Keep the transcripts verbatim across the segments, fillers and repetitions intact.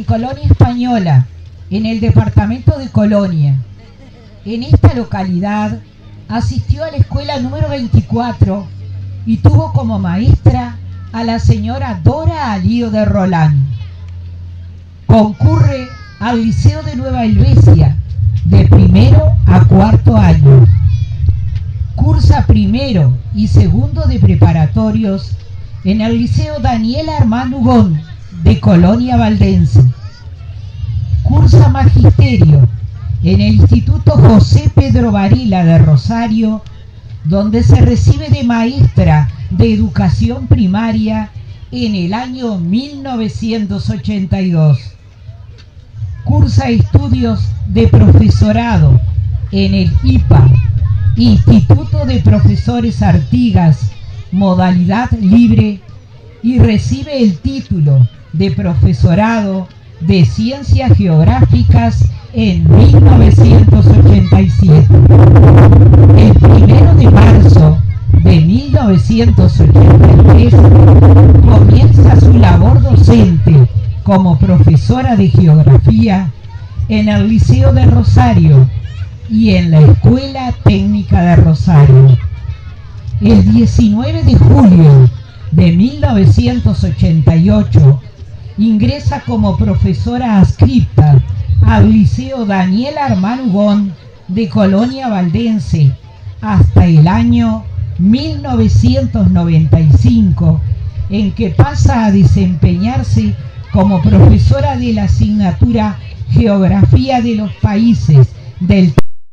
Colonia Española, en el departamento de Colonia. En esta localidad asistió a la escuela número veinticuatro y tuvo como maestra a la señora Dora Alío de Rolán. Concurre al Liceo de Nueva Helvecia de primero a cuarto año. Cursa primero y segundo de preparatorios en el Liceo Daniel Armand Hugón de Colonia Valdense. Cursa magisterio en el Instituto José Pedro Varela de Rosario, donde se recibe de maestra de educación primaria en el año mil novecientos ochenta y dos. Cursa estudios de profesorado en el I P A, Instituto de Profesores Artigas, modalidad libre, y recibe el título de profesorado de Ciencias Geográficas en mil novecientos ochenta y siete. El primero de marzo de mil novecientos ochenta y tres comienza su labor docente como profesora de geografía en el Liceo de Rosario y en la Escuela Técnica de Rosario. El diecinueve de julio de mil novecientos ochenta y ocho ingresa como profesora adscripta al Liceo Daniel Armand Hugón de Colonia Valdense hasta el año mil novecientos noventa y cinco, en que pasa a desempeñarse como profesora de la asignatura Geografía de los Países del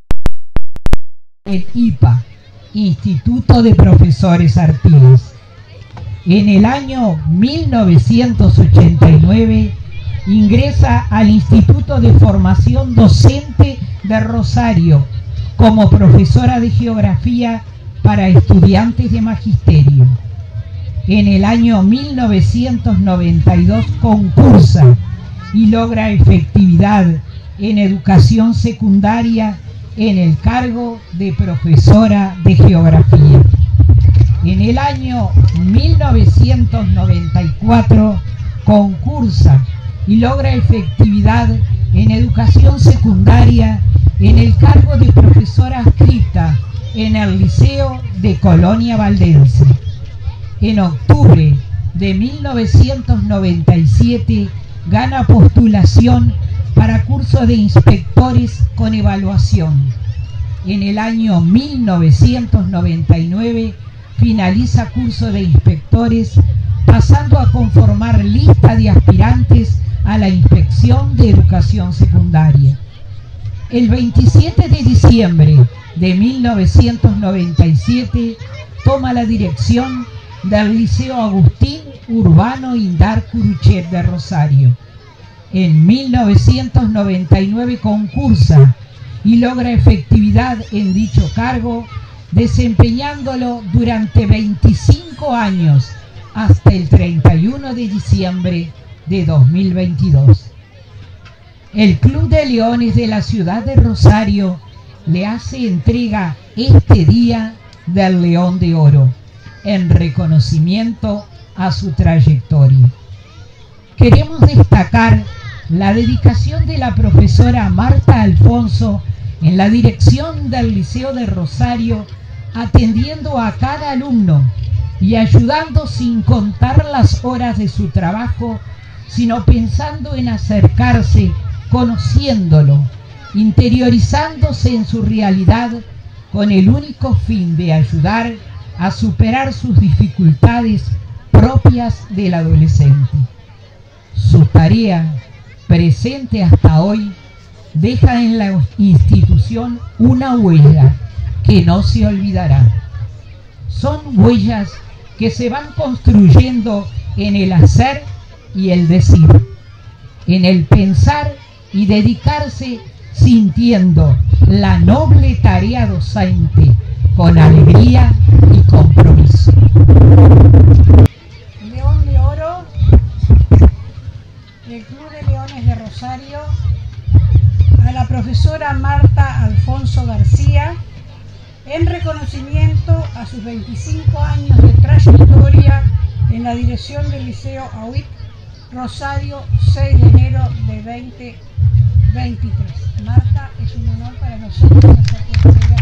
I P A, Instituto de Profesores Artigas. En el año mil novecientos ochenta y nueve ingresa al Instituto de Formación Docente de Rosario como profesora de geografía para estudiantes de magisterio. En el año mil novecientos noventa y dos concursa y logra efectividad en educación secundaria en el cargo de profesora de geografía. En el año mil novecientos noventa y cuatro concursa y logra efectividad en educación secundaria en el cargo de profesora adscrita en el Liceo de Colonia Valdense. En octubre de mil novecientos noventa y siete gana postulación para curso de inspectores con evaluación. En el año mil novecientos noventa y nueve finaliza curso de inspectores, pasando a conformar lista de aspirantes a la Inspección de Educación Secundaria. El veintisiete de diciembre de mil novecientos noventa y siete toma la dirección del Liceo Agustín Urbano Indar Curuchet de Rosario. En mil novecientos noventa y nueve concursa y logra efectividad en dicho cargo, desempeñándolo durante veinticinco años hasta el treinta y uno de diciembre de dos mil veintidós. El Club de Leones de la ciudad de Rosario le hace entrega este día del León de Oro en reconocimiento a su trayectoria. Queremos destacar la dedicación de la profesora Marta Alfonso en la dirección del Liceo de Rosario, atendiendo a cada alumno y ayudando sin contar las horas de su trabajo, sino pensando en acercarse, conociéndolo, interiorizándose en su realidad con el único fin de ayudar a superar sus dificultades propias del adolescente. Su tarea, presente hasta hoy, deja en la institución una huella que no se olvidará. Son huellas que se van construyendo en el hacer y el decir, en el pensar y dedicarse sintiendo la noble tarea docente con alegría y compromiso. León de Oro del Club de Leones de Rosario a la profesora Marta Alfonso García en reconocimiento a sus veinticinco años de trayectoria en la dirección del Liceo A U I P Rosario, seis de enero de dos mil veintitrés. Marta, es un honor para nosotros hacerte entrega.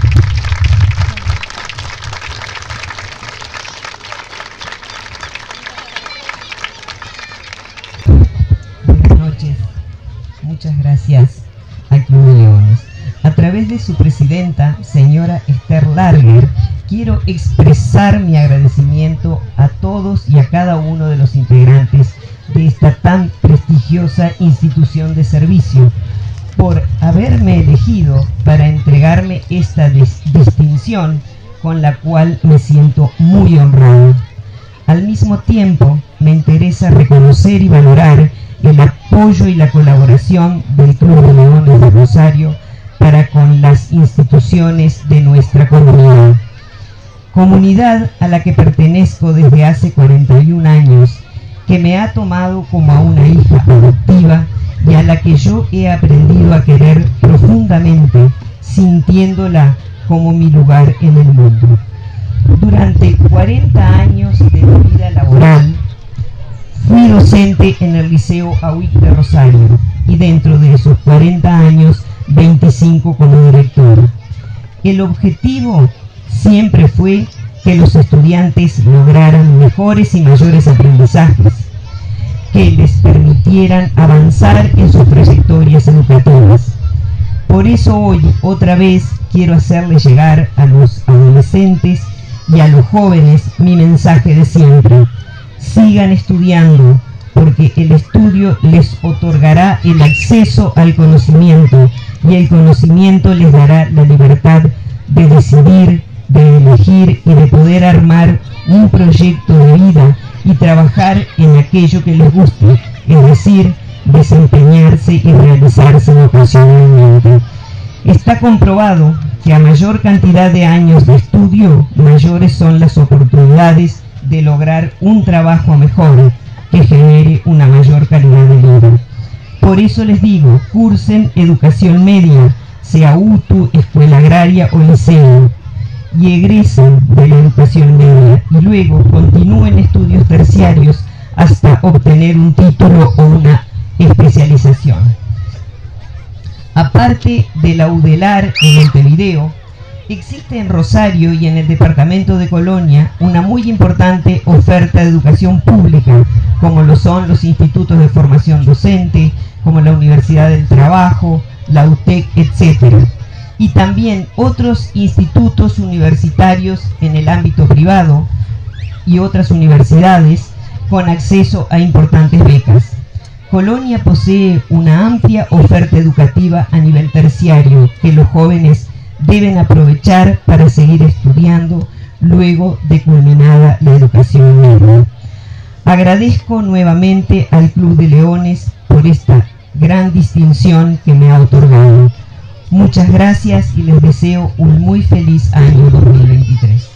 Buenas noches. Muchas gracias al Club de Leones. A través de su presidenta, señora Esther Larger, quiero expresar mi agradecimiento a todos y a cada uno de los integrantes de esta tan prestigiosa institución de servicio por haberme elegido para entregarme esta distinción con la cual me siento muy honrado. Al mismo tiempo, me interesa reconocer y valorar el apoyo y la colaboración del Club de Leones de Rosario para con las instituciones de nuestra comunidad. Comunidad a la que pertenezco desde hace cuarenta y un años, que me ha tomado como a una hija adoptiva y a la que yo he aprendido a querer profundamente, sintiéndola como mi lugar en el mundo. Durante cuarenta años de mi vida laboral, fui docente en el Liceo A U I C de Rosario y dentro de esos cuarenta años, veinticinco como directora. El objetivo siempre fue que los estudiantes lograran mejores y mayores aprendizajes, que les permitieran avanzar en sus trayectorias educativas. Por eso hoy, otra vez, quiero hacerles llegar a los adolescentes y a los jóvenes mi mensaje de siempre. Sigan estudiando, porque el estudio les otorgará el acceso al conocimiento y el conocimiento les dará la libertad de decidir, de elegir y de poder armar un proyecto de vida y trabajar en aquello que les guste, es decir, desempeñarse y realizarse vocacionalmente. Está comprobado que a mayor cantidad de años de estudio, mayores son las oportunidades de lograr un trabajo mejor que genere una mayor calidad de vida. Por eso les digo, cursen educación media, sea U T U, escuela agraria o liceo, y egresen de la educación media y luego continúen estudios terciarios hasta obtener un título o una especialización. Aparte de la UDELAR en Montevideo, existe en Rosario y en el departamento de Colonia una muy importante oferta de educación pública, como lo son los institutos de formación docente, como la Universidad del Trabajo, la U T E C, etcétera. Y también otros institutos universitarios en el ámbito privado y otras universidades con acceso a importantes becas. Colonia posee una amplia oferta educativa a nivel terciario que los jóvenes deben aprovechar para seguir estudiando luego de culminada la educación media. Agradezco nuevamente al Club de Leones por esta gran distinción que me ha otorgado. Muchas gracias y les deseo un muy feliz año dos mil veintitrés.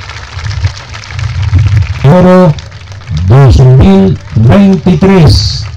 Oro dos mil veintitrés.